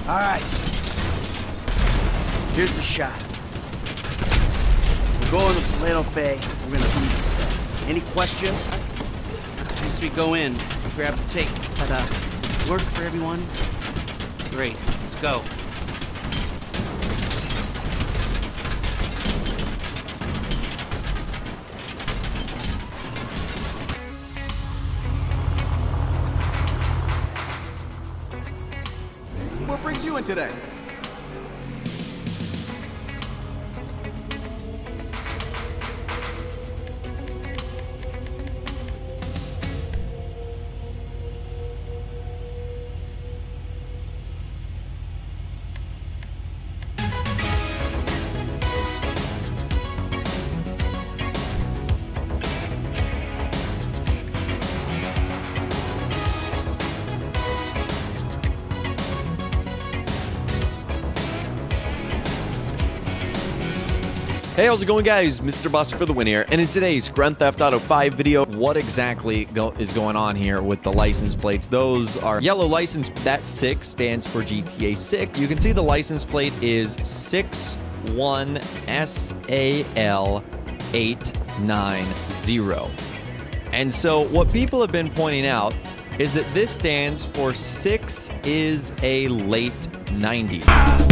All right. Here's the shot. We're going to Plano Bay. We're gonna beat this thing. Any questions? As we go in, grab the tape. But, work for everyone? Great, let's go. What brings you in today? Hey, how's it going, guys? Mr. Buster for the win here, and in today's Grand Theft Auto 5 video, what exactly is going on here with the license plates? Those are yellow license. That 6 stands for GTA 6. You can see the license plate is 61SAL890. And so what people have been pointing out is that this stands for 6 is a late 90s.